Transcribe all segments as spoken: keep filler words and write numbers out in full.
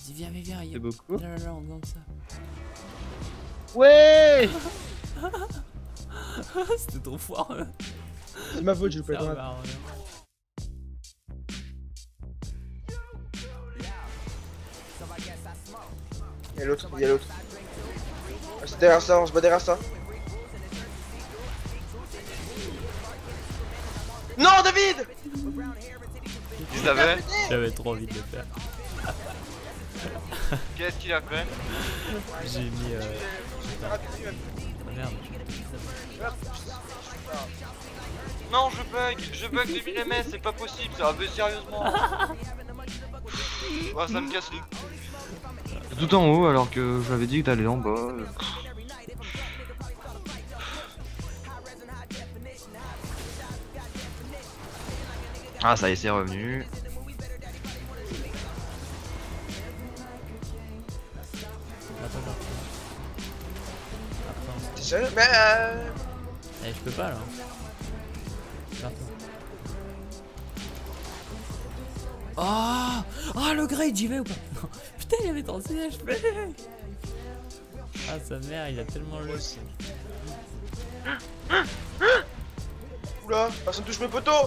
Vas-y, viens, viens, viens. C'est beaucoup. Là, là, là, on gagne ça. Ouais. C'était trop fort. C'est ma faute, je le fais Ça pas. va, ouais. Il y a l'autre, il y a l'autre. Ah, c'est derrière ça, on se bat derrière ça. Non, David! Il savait. J'avais trop envie de le faire. Qu'est-ce qu'il a fait? J'ai mis. Euh... Ah, merde. Non, je bug, je bug deux mille M S, c'est pas possible, ça va sérieusement. Ouais, ça me casse les... Tout en haut alors que j'avais dit d'aller en bas. Ah ça y est, c'est revenu. T'es sérieux? Mais euh... Eh, je peux pas là. Oh, oh le grade, j'y vais ou pas? Non. Putain, il avait trente-six H P. Ah sa mère, il a tellement le... Oula, personne touche mes poteaux.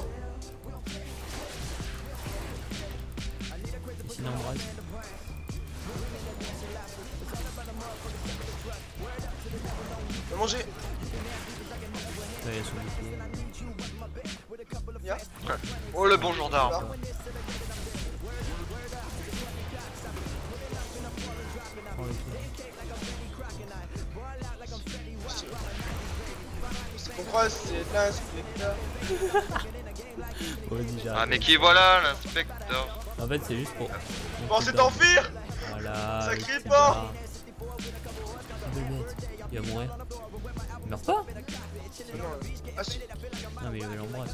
Sinon on brasse. On va manger. Ça y est, sous le coup. Viens. Oh le bonjour d'arbre. Oh, le coup. Ce qu'on croise, c'est l'inspecteur. Vas-y, j'arrête. Ah mais qui voilà l'inspecteur. En fait, c'est juste pour. Pensez t'enfuir. Voilà. Ça le crie petit pas. bras. Deux mètres. Il va mourir. Il meurt pas? Ah si. Non, mais il l'embrasse.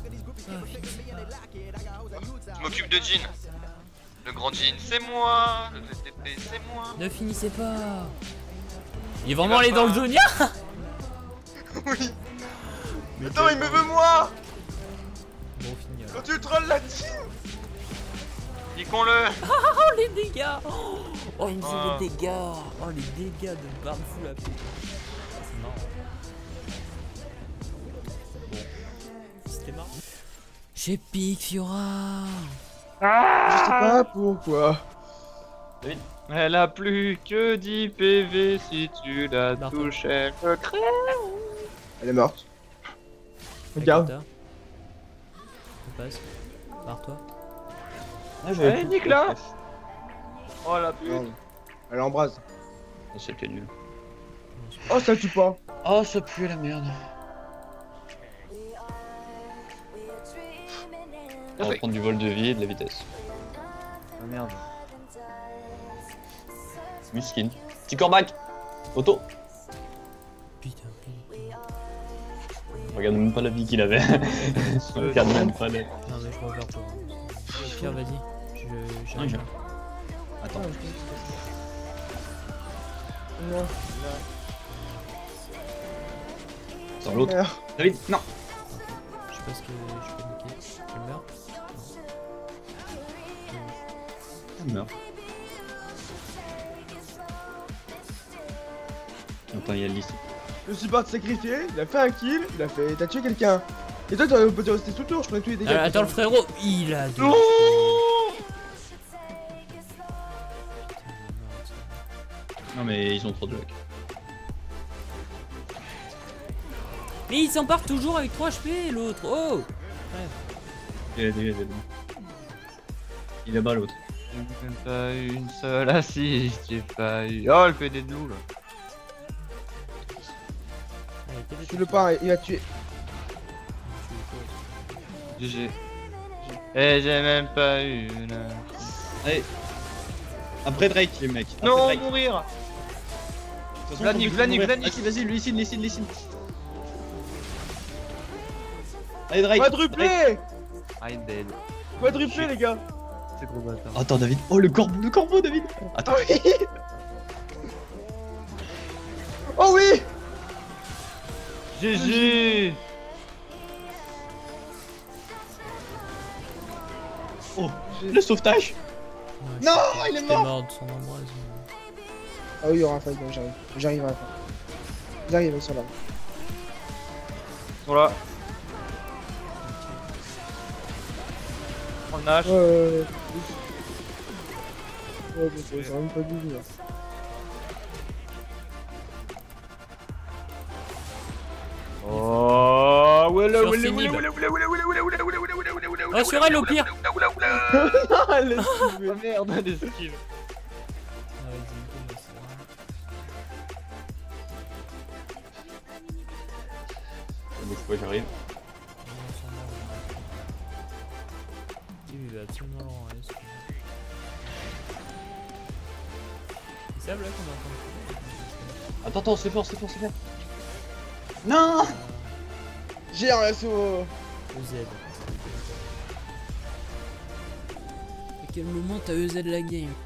Je m'occupe de Jean. Le grand Jean, c'est moi. Le V T P, c'est moi. Ne finissez pas. Il est vraiment allé dans le zonia. Oui. Attends, il me veut moi. Bon, fini. Quand tu trolles la team. Niquons-le. Oh, les dégâts. Oh, il me fait Ah. des dégâts. Oh, les dégâts de Bardfou là. C'est marrant. Bon. C'était marrant. J'ai pique Fiora. Je sais pas pourquoi. Elle a plus que dix P V si tu la Marteau. touches, elle me crève. Elle est morte. Regarde. On passe. Barre-toi. Eh, Nicolas. Oh la pute. Non. Elle embrase. C'était nul. Oh, ça tue pas. Oh, ça pue la merde. On va prendre du vol de vie et de la vitesse. Ah merde. Miskin. Petit corbac. Auto. Putain. Regarde même pas la vie qu'il avait. Regarde même pas la... Non, mais je vois vers toi. Pierre, vas-y. Je. je- Non, je- Attends. Non. Dans l'autre. Merde. David, non. Je sais pas ce que je peux niquer. Je meurs. Il meurt. Attends, il y a le lycée. Je suis parti sacrifier, il a fait un kill, il a fait. T'as tué quelqu'un. Et toi, t'aurais pu rester sous tour, je prenais tous les dégâts. Ah, attends, le frérot, il a deux. Non. Non, mais ils ont trop de luck. Mais il s'empare toujours avec trois H P, l'autre. Oh. Il est il est bon. Il est bas l'autre. J'ai même pas eu une seule assise, j'ai pas eu. Oh le P D de nous là. Tue le pas, il va tuer. G G. Et j'ai même pas eu une. Allez. Après Drake, les mecs. Après Non, Drake. mourir. De toute façon, Vlanik, on peut Vlanik, mourir. Vlanik. Vas-y, vas-y, lui, listen, listen, listen. Allez, Drake. Quadruplé. I'm dead. Quadruplé, les gars. C'est gros bâtard. Attends, David. Oh, le corbeau, le corbeau, David. Attends. Ah oui. Oh oui. G G. Oh, le sauvetage. Ouais, Non, j'étais- il est j'étais mort. mort de son embrase. Ah oui, il y aura un fight, donc j'arrive. J'arrive à la fin. J'arrive, ils sont là. Ils sont là. Prends le Nash. Ouais, ouais, ouais. Ouais, bon, c'est vraiment pas du tout. Hein. Oh, ouais, là, Sur ouais, là, Finib. ouais, là, ouais, là, ouais, là, ouais, là, ouais, là, ouais, là, ouais, là, ouais, là, ouais, là, ouais, là, ouais, là, Oh, sur elle au pire. Ah, laisse tomber. Oh merde, l'esquive. Ouais, ils ont une c'est vrai. Bouge pas, j'arrive. On s'en va. Il va absolument en S. Ils savent là qu'on est en train de Attends, attends, c'est fort, c'est fort, c'est fort. Non. J'ai un S O. E Z. À quel moment t'as E Z la game?